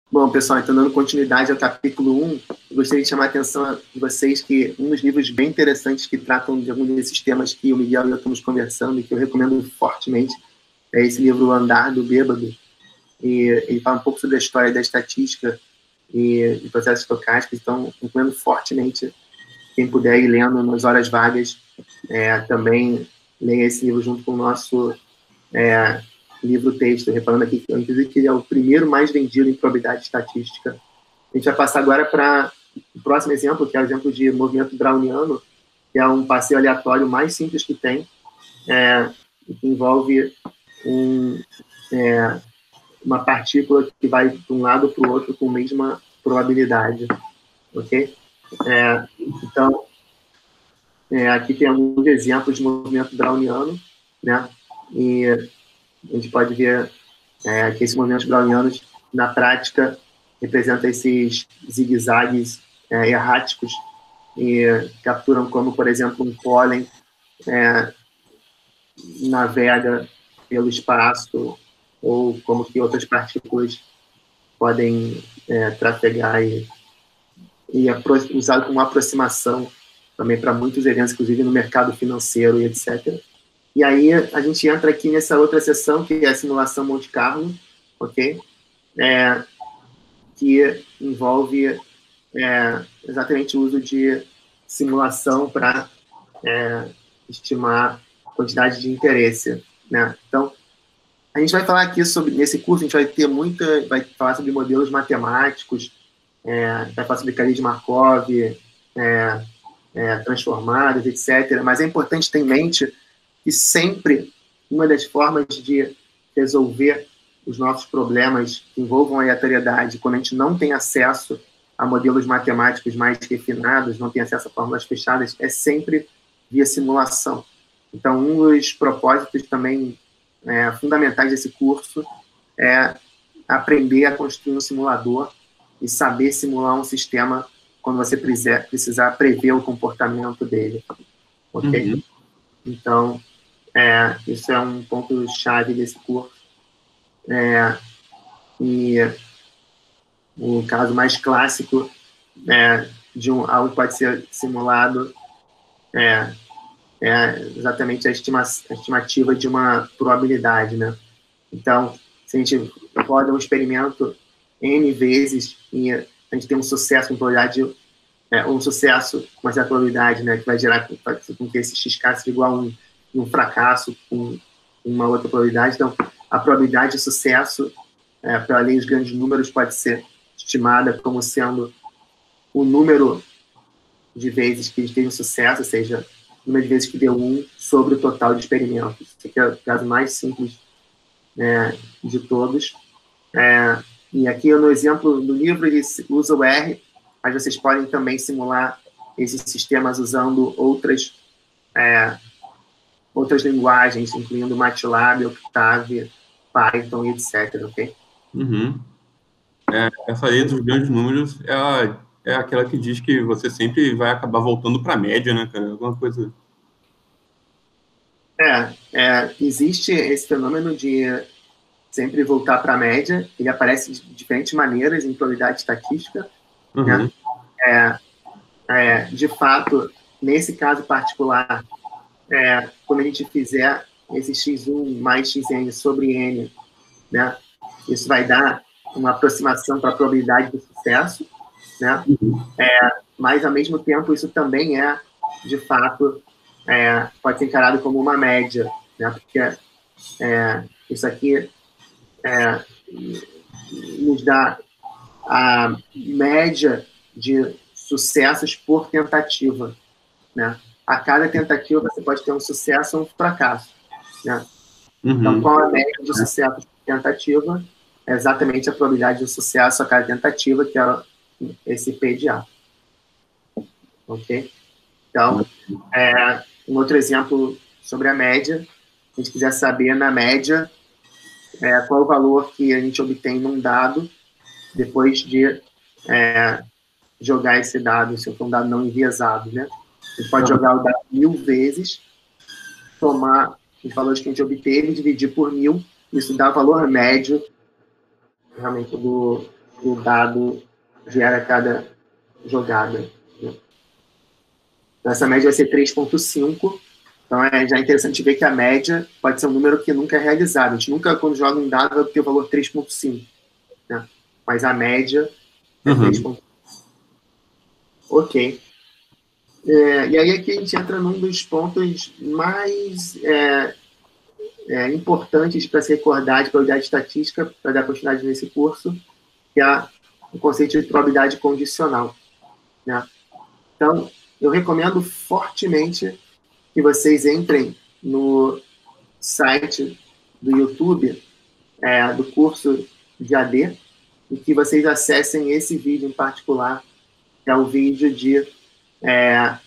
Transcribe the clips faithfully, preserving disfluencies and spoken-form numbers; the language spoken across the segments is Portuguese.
Bom, pessoal, então dando continuidade ao capítulo um, eu gostaria de chamar a atenção de vocês que um dos livros bem interessantes que tratam de alguns desses temas que o Miguel e eu estamos conversando e que eu recomendo fortemente é esse livro O Andar do Bêbado. E ele fala um pouco sobre a história da estatística e de processos estocásticos, então recomendo fortemente quem puder ir lendo nas horas vagas, é, também leia esse livro junto com o nosso é, livro-texto, reparando aqui, inclusive, que ele é o primeiro mais vendido em probabilidade estatística. A gente vai passar agora para o próximo exemplo, que é o exemplo de movimento browniano, que é um passeio aleatório mais simples que tem, é, que envolve um, é, uma partícula que vai de um lado para o outro com a mesma probabilidade, ok? É, então, é, aqui tem alguns exemplos de movimento browniano, né? E a gente pode ver é, que esses movimentos brownianos, na prática, representam esses zigue-zagues é, erráticos e capturam como, por exemplo, um pólen é, navega pelo espaço ou como que outras partículas podem é, trafegar e, e usado como aproximação também para muitos eventos, inclusive no mercado financeiro e etcétera. E aí a gente entra aqui nessa outra seção, que é a simulação Monte Carlo, ok? É, que envolve é, exatamente o uso de simulação para é, estimar a quantidade de interesse, né? Então, a gente vai falar aqui sobre, nesse curso, a gente vai ter muita, vai falar sobre modelos matemáticos, é, vai falar sobre cadeia de Markov, é, é, transformadas, etcétera. Mas é importante ter em mente que sempre uma das formas de resolver os nossos problemas que envolvam a aleatoriedade, quando a gente não tem acesso a modelos matemáticos mais refinados, não tem acesso a fórmulas fechadas, é sempre via simulação. Então, um dos propósitos também é, fundamentais desse curso é aprender a construir um simulador e saber simular um sistema quando você precisar, precisar prever o comportamento dele. Ok? Uhum. Então, é, isso é um ponto-chave desse curso. É, e o caso mais clássico é, de um, algo que pode ser simulado é, é exatamente a, estima, a estimativa de uma probabilidade, né? Então, se a gente roda um experimento N vezes e a gente tem um sucesso com probabilidade, é, um sucesso com essa probabilidade, né, que vai gerar com que esse xk seja igual a um, um fracasso com uma outra probabilidade. Então, a probabilidade de sucesso, é, pela lei dos grandes números, pode ser estimada como sendo o número de vezes que a gente teve um sucesso, ou seja, o número de vezes que deu um sobre o total de experimentos. Esse aqui é o caso mais simples é, de todos. É, e aqui no exemplo do livro ele usa o R, mas vocês podem também simular esses sistemas usando outras, é, outras linguagens, incluindo MATLAB, Octave, Python, etcétera. Ok? Uhum. É, essa lei dos grandes números é, a, é aquela que diz que você sempre vai acabar voltando para a média, né, cara? Alguma coisa. É, é, existe esse fenômeno de sempre voltar para a média. Ele aparece de diferentes maneiras em probabilidade estatística, Uhum. né? É, é, de fato, nesse caso particular, é, quando a gente fizer esse x um mais xn sobre n, né, isso vai dar uma aproximação para a probabilidade do sucesso, né? É, mas, ao mesmo tempo, isso também é, de fato, é, pode ser encarado como uma média, né? Porque é, isso aqui é, nos dá a média de sucessos por tentativa, né? A cada tentativa você pode ter um sucesso ou um fracasso, né? Uhum. Então, qual a média de sucesso por tentativa? É exatamente a probabilidade de sucesso a cada tentativa, que é esse P de A. Ok? Então, é, um outro exemplo sobre a média, se a gente quiser saber, na média, é, qual o valor que a gente obtém num dado depois de é, jogar esse dado, se for um dado não enviesado, né? A gente pode jogar o dado mil vezes, tomar os valores que a gente obteve, dividir por mil, isso dá o valor médio, realmente, do, o dado gera cada jogada. Né? Então, essa média vai ser três ponto cinco. Então, é já interessante ver que a média pode ser um número que nunca é realizado. A gente nunca, quando joga um dado, vai ter o valor três ponto cinco. Né? Mas a média é uhum. três ponto cinco. Ok. É, e aí aqui a gente entra num dos pontos mais é, é, importantes para se recordar de probabilidade estatística, para dar continuidade nesse curso, que é o conceito de probabilidade condicional. Né? Então, eu recomendo fortemente que vocês entrem no site do YouTube, é, do curso de A D, e que vocês acessem esse vídeo em particular, que é o vídeo de é,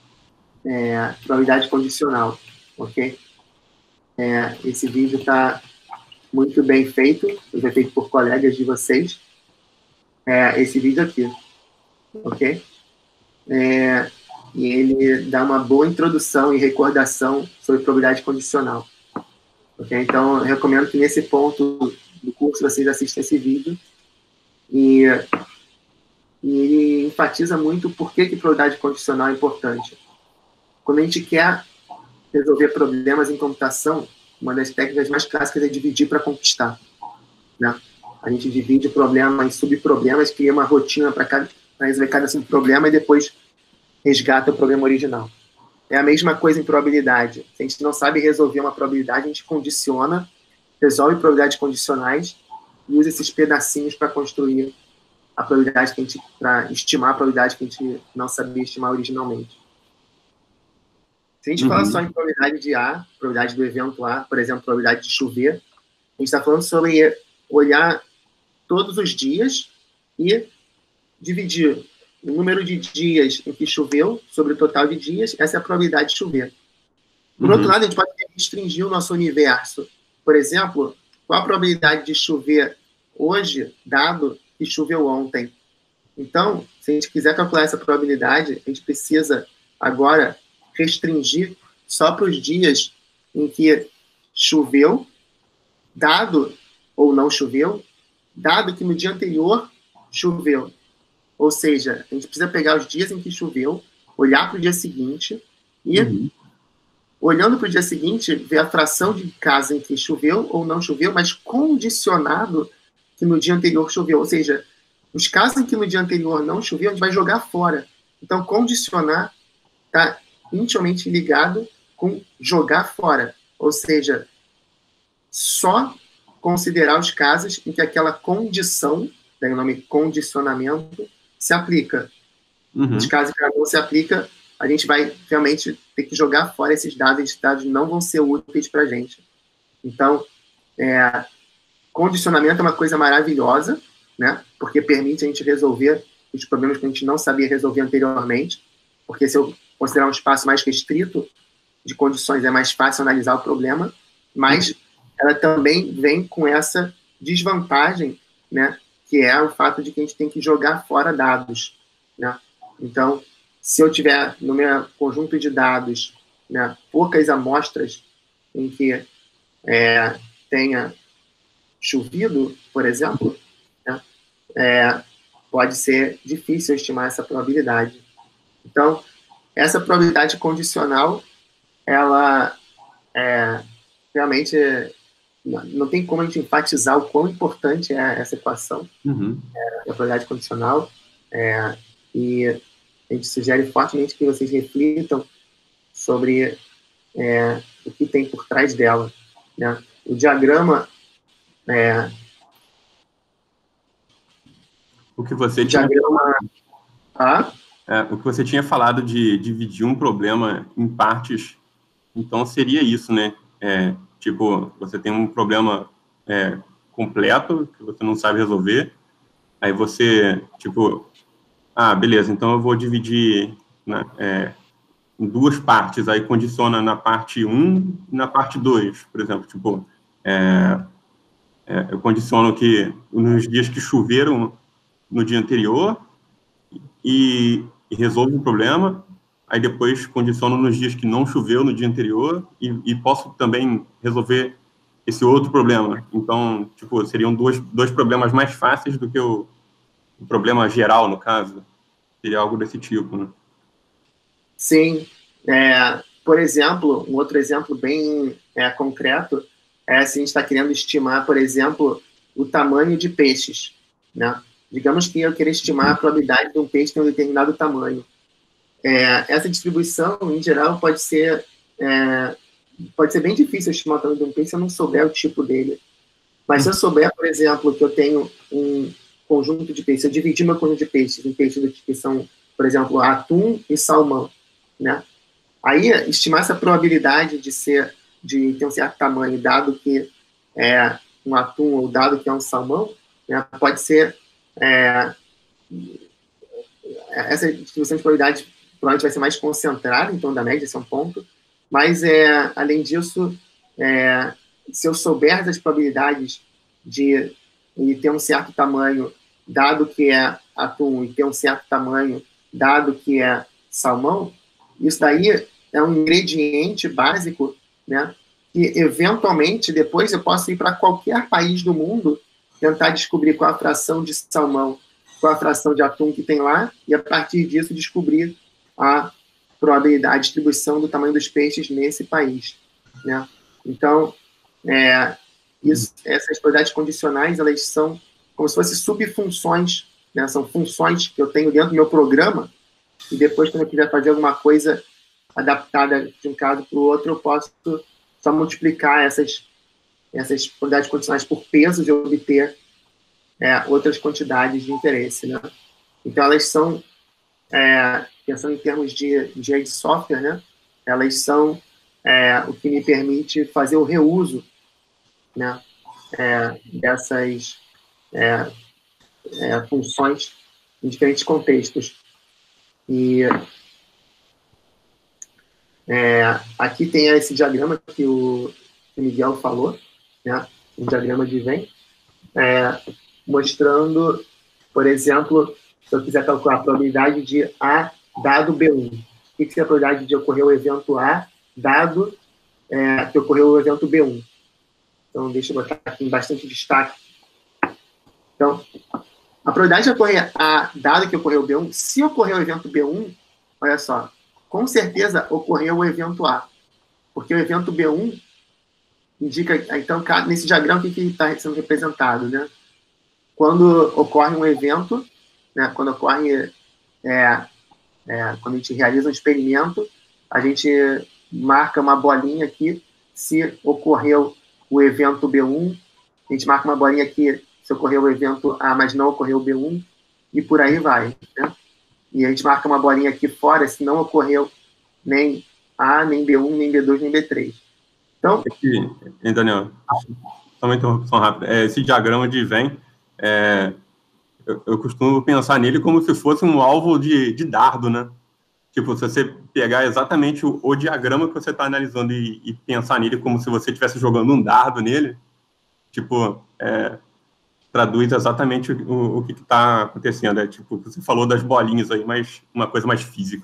é, probabilidade condicional, ok? É, esse vídeo está muito bem feito, foi feito por colegas de vocês. É, esse vídeo aqui, ok? É, e ele dá uma boa introdução e recordação sobre probabilidade condicional. Okay? Então, eu recomendo que nesse ponto do curso vocês assistam esse vídeo. E, e ele enfatiza muito por que, que probabilidade condicional é importante. Quando a gente quer resolver problemas em computação, uma das técnicas mais clássicas é dividir para conquistar. Né? A gente divide o problema em subproblemas, cria uma rotina para resolver cada subproblema e depois resgata o problema original. É a mesma coisa em probabilidade. Se a gente não sabe resolver uma probabilidade, a gente condiciona, resolve probabilidades condicionais e usa esses pedacinhos para construir a probabilidade que a gente, para estimar a probabilidade que a gente não sabia estimar originalmente. Se a gente uhum. fala só em probabilidade de A, probabilidade do evento A, por exemplo, probabilidade de chover, a gente está falando sobre olhar todos os dias e dividir o número de dias em que choveu sobre o total de dias, essa é a probabilidade de chover. Por uhum. outro lado, a gente pode restringir o nosso universo. Por exemplo, qual a probabilidade de chover hoje, dado que choveu ontem? Então, se a gente quiser calcular essa probabilidade, a gente precisa agora restringir só para os dias em que choveu, dado ou não choveu, dado que no dia anterior choveu. Ou seja, a gente precisa pegar os dias em que choveu, olhar para o dia seguinte e, uhum. olhando para o dia seguinte, ver a fração de casos em que choveu ou não choveu, mas condicionado que no dia anterior choveu. Ou seja, os casos em que no dia anterior não choveu, a gente vai jogar fora. Então, condicionar está intimamente ligado com jogar fora. Ou seja, só considerar os casos em que aquela condição, daí o nome condicionamento, se aplica. Uhum. Nos casos que ela não se aplica, a gente vai realmente ter que jogar fora esses dados, esses dados não vão ser úteis para a gente. Então, é, condicionamento é uma coisa maravilhosa, né? Porque permite a gente resolver os problemas que a gente não sabia resolver anteriormente, porque se eu considerar um espaço mais restrito de condições, é mais fácil analisar o problema, mas ela também vem com essa desvantagem, né? Que é o fato de que a gente tem que jogar fora dados, né? Então, se eu tiver no meu conjunto de dados, né, poucas amostras em que é, tenha chovido, por exemplo, né, é, pode ser difícil estimar essa probabilidade. Então, essa probabilidade condicional, ela é, realmente não tem como a gente enfatizar o quão importante é essa equação, uhum. é, a probabilidade condicional, é, e a gente sugere fortemente que vocês reflitam sobre é, o que tem por trás dela. Né? O diagrama... É, o que você o tinha... diagrama... Ah? É, o que você tinha falado de dividir um problema em partes, então seria isso, né? É, tipo, você tem um problema é, completo que você não sabe resolver, aí você, tipo, ah, beleza, então eu vou dividir né, é, em duas partes, aí condiciona na parte um e na parte dois, por exemplo, tipo, é, é, eu condiciono que nos dias que choveram no dia anterior e, e resolvo o problema, aí depois condiciono nos dias que não choveu no dia anterior e, e posso também resolver esse outro problema. Então, tipo, seriam dois, dois problemas mais fáceis do que eu um problema geral, no caso? Seria algo desse tipo, né? Sim. É, por exemplo, um outro exemplo bem é, concreto é se a gente está querendo estimar, por exemplo, o tamanho de peixes, né? Digamos que eu queira estimar a probabilidade de um peixe ter um determinado tamanho. É, essa distribuição, em geral, pode ser, é, pode ser bem difícil estimar o tamanho de um peixe se eu não souber o tipo dele. Mas se eu souber, por exemplo, que eu tenho um conjunto de peixes, eu dividi meu conjunto de peixes em peixes que são, por exemplo, atum e salmão, né? Aí, estimar essa probabilidade de ser, de ter um certo tamanho, dado que é um atum ou dado que é um salmão, né, pode ser é, essa distribuição de probabilidade provavelmente vai ser mais concentrada em torno da média, esse é um ponto, mas, é, além disso, é, se eu souber das probabilidades de, de ter um certo tamanho, dado que é atum, e ter um certo tamanho, dado que é salmão, isso daí é um ingrediente básico, né, que, eventualmente, depois eu posso ir para qualquer país do mundo tentar descobrir qual a fração de salmão, qual a fração de atum que tem lá, e, a partir disso, descobrir a probabilidade, a distribuição do tamanho dos peixes nesse país, né? Então, é, isso, essas probabilidades condicionais, elas são como se fossem subfunções, né? São funções que eu tenho dentro do meu programa, e depois, quando eu quiser fazer alguma coisa adaptada de um caso para o outro, eu posso só multiplicar essas, essas probabilidades condicionais por pesos e obter é, outras quantidades de interesse, né? Então, elas são, é, pensando em termos de engenharia de software, né? Elas são é, o que me permite fazer o reuso, né? É, dessas é, é, funções em diferentes contextos. E é, aqui tem esse diagrama que o Miguel falou, né? Um diagrama de Venn, é, mostrando, por exemplo, se eu quiser calcular a probabilidade de A dado B um. O que é a probabilidade de ocorrer o evento A dado é, que ocorreu o evento B um? Então, deixa eu botar aqui em bastante destaque. Então, a probabilidade de ocorrer A dado que ocorreu o B um, se ocorrer o evento B um, olha só, com certeza ocorreu o evento A, porque o evento B um indica, então, nesse diagrama, o que está sendo representado, né? Quando ocorre um evento, né, quando ocorre, é, é, quando a gente realiza um experimento, a gente marca uma bolinha aqui, se ocorreu o evento B um, a gente marca uma bolinha aqui, se ocorreu o evento A, mas não ocorreu o B um, e por aí vai, né? E a gente marca uma bolinha aqui fora, se não ocorreu nem A, nem B um, nem B dois, nem B três. Então... Aqui, hein, Daniel? Só uma interrupção rápida. É, esse diagrama de Venn, é, eu, eu costumo pensar nele como se fosse um alvo de, de dardo, né? Tipo, se você pegar exatamente o, o diagrama que você está analisando e, e pensar nele como se você estivesse jogando um dardo nele, tipo, é, traduz exatamente o, o que está acontecendo. É tipo, você falou das bolinhas aí, mas uma coisa mais física.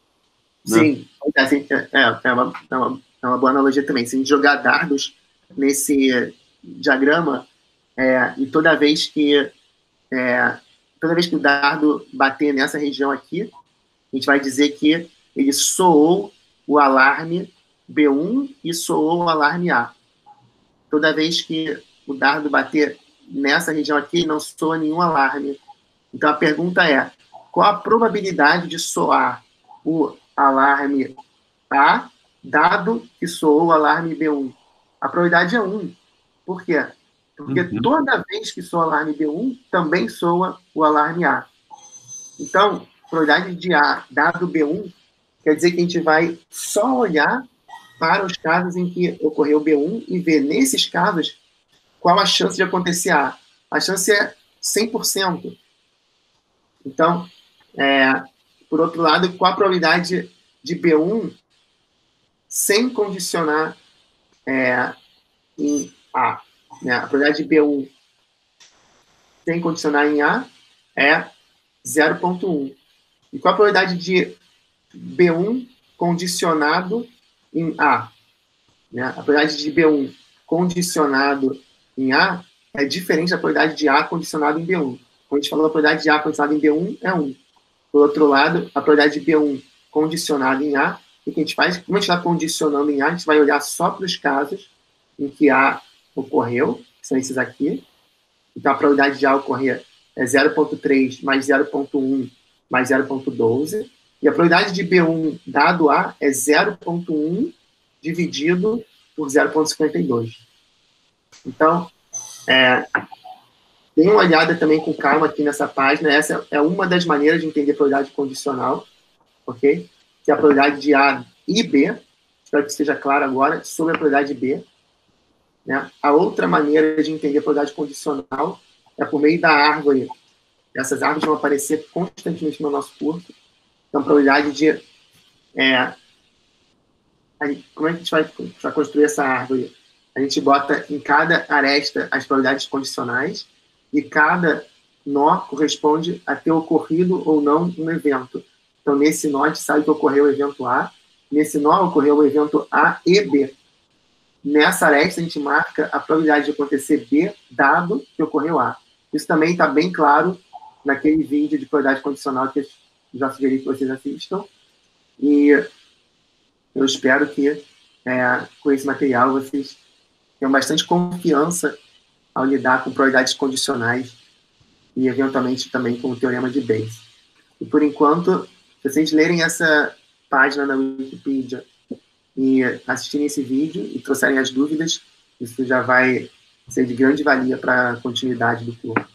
Né? Sim, é, é, é, uma, é, uma, é uma boa analogia também. Se a gente jogar dardos nesse diagrama, é, e toda vez que é, toda vez que o dardo bater nessa região aqui, a gente vai dizer que ele soou o alarme B um e soou o alarme A. Toda vez que o dardo bater nessa região aqui, não soa nenhum alarme. Então, a pergunta é, qual a probabilidade de soar o alarme A, dado que soou o alarme B um? A probabilidade é um. Por quê? Porque uhum. toda vez que soa o alarme B um, também soa o alarme A. Então, a probabilidade de A dado B um quer dizer que a gente vai só olhar para os casos em que ocorreu B um e ver, nesses casos, qual a chance de acontecer A. A chance é cem por cento. Então, é, por outro lado, qual a probabilidade de B um sem condicionar é, em A? Né? A probabilidade de B um sem condicionar em A é zero vírgula um. E qual a probabilidade de B um condicionado em A? Né? A probabilidade de B um condicionado em A é diferente da probabilidade de A condicionado em B um. como a gente falou, a probabilidade de A condicionada em B um é um. Por outro lado, a probabilidade de B um condicionada em A, o que a gente faz? Como a gente está condicionando em A, a gente vai olhar só para os casos em que A ocorreu, que são esses aqui. Então, a probabilidade de A ocorrer é zero vírgula três mais zero vírgula um mais zero vírgula doze. E a probabilidade de B um dado A é zero vírgula um dividido por zero vírgula cinquenta e dois. Então, é, dê uma olhada também com calma aqui nessa página. Essa é uma das maneiras de entender probabilidade condicional, ok? Que é a probabilidade de A e B. Espero que esteja claro agora sobre a probabilidade de B. Né? A outra maneira de entender a probabilidade condicional é por meio da árvore. Essas árvores vão aparecer constantemente no nosso curso. Então, a probabilidade de... É, aí, como é que a gente vai, vai construir essa árvore? A gente bota em cada aresta as probabilidades condicionais e cada nó corresponde a ter ocorrido ou não um evento. Então, nesse nó, a gente sabe que ocorreu o evento A. Nesse nó, ocorreu o evento A e B. Nessa aresta, a gente marca a probabilidade de acontecer B, dado que ocorreu A. Isso também está bem claro naquele vídeo de probabilidade condicional que eu já sugeri que vocês assistam. E eu espero que, é, com esse material, vocês tenham bastante confiança ao lidar com probabilidades condicionais e, eventualmente, também com o teorema de Bayes. E, por enquanto, se vocês lerem essa página na Wikipedia e assistirem esse vídeo e trouxerem as dúvidas, isso já vai ser de grande valia para a continuidade do curso.